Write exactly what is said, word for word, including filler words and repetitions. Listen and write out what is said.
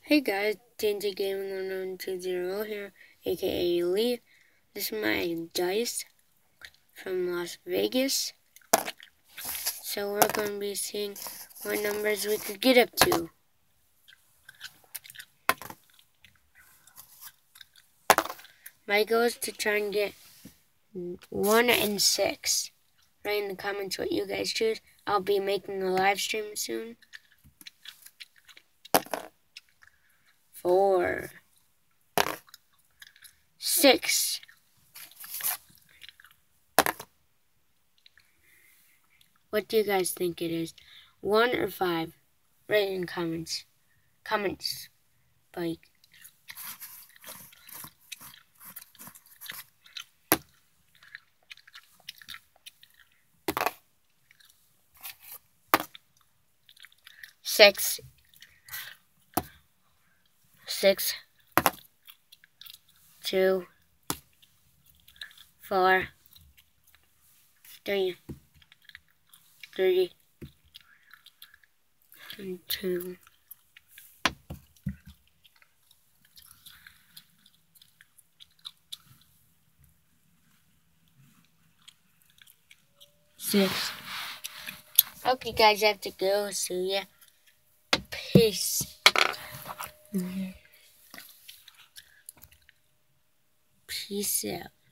Hey guys, T N T Gaming one one two zero here, aka Lee. This is my dice from Las Vegas. So we're going to be seeing what numbers we could get up to. My goal is to try and get one and six. Write in the comments what you guys choose. I'll be making a live stream soon. Four. Six. What do you guys think it is? One or five? Write in comments. Comments. Like. Six. Six. Two. Four. Three. Three. And two. Six. Okay, guys, I have to go. So, yeah. Peace. Peace out.